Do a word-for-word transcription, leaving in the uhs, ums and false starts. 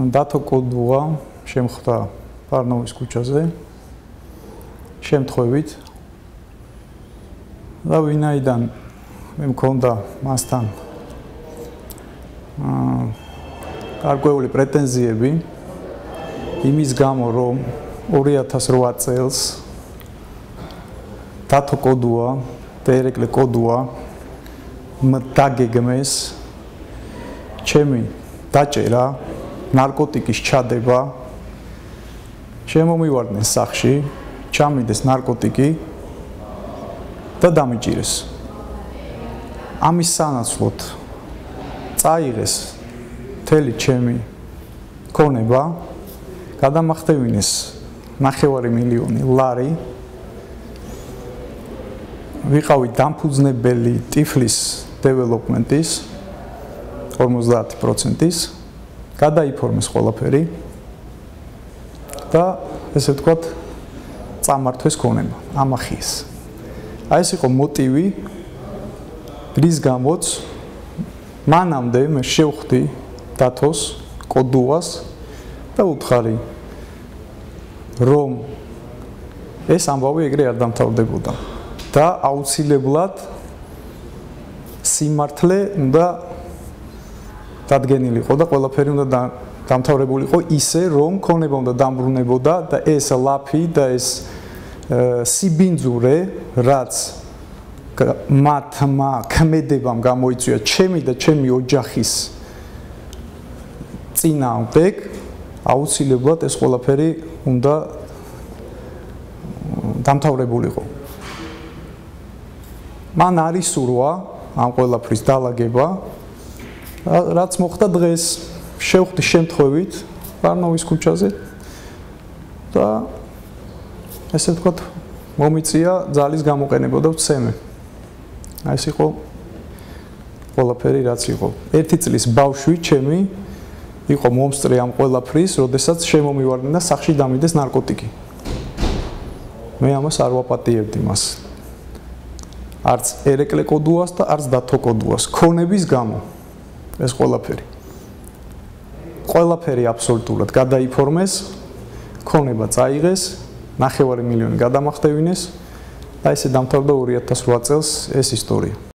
დათო კოდუა შემხვდა პარნოვის ქუჩაზე შემთხვევით და ვინაიდან მე მქონდა მასთან აა გარკვეული პრეტენზიები იმის გამო რომ ორი ათას რვა წელს დათო კოდუა და ერეკლე კოდუა დაგეგმეს ჩემი დაჭერა ნარკოტიკის ჩადება შემომივარდნენ სახლში ჩამიდეს ნარკოტიკი და დამიჭირეს ამის სანაცვლოდ წაიღეს მთელი ჩემი ქონება გადამახტევინეს ნახევარი მილიონი ლარი ვიყავი დამფუძნებელი ტიფლის დეველოპმენტის ორმოცდაათი პროცენტის გადაიფორმეს ყველაფერი და ესე ვთქვათ წამართვეს ქონება ამახიეს აი ეს იყო მოტივი რის გამოც მანამდე მე შევხვდი დათოს კოდუას და უთხარი რომ ეს ამბავი ეგრე არ დამთავრდებოდა და აუცილებლად სიმართლე უნდა დადგენილიყო და ყველაფერი უნდა დამთავრებულიყო ისე რომ ქონება უნდა დამბრუნებოდა და ეს ლაფი და ეს სიბინძურე რაც მათმა ქმედებამ გამოიწვია ჩემი და ჩემი ოჯახის წინააღმდეგ აუცილებლად ეს ყველაფერი უნდა დამთავრებულიყო მან არის სურვა ამ ყველაფრის დალაგება რაც მოხდა დღეს შევხვდი შემთხვევით პარნოვის ქუჩაზე და ესე ვთქვათ მომიწია ძალის გამოყენება და ვცემე აი ეს იყო ყველაფერი რაც იყო ერთი წლის ბავშვი ჩემი იყო მომსწრე ამ ყველაფრის როდესაც შემომივარდნენ და სახლში დამიდეს ნარკოტიკი მე ამას არ ვაპატიებდი მას არც ერეკლე კოდუას და არც დათო კოდუას ქონების გამო ეს ყველაფერი ყველაფერი აბსოლუტურად გადაიფორმეს ქონება წაიღეს ნახევარი მილიონი გადამახტევინეს და ესე დამთავრდა ორი ათას რვა წელს ეს ისტორია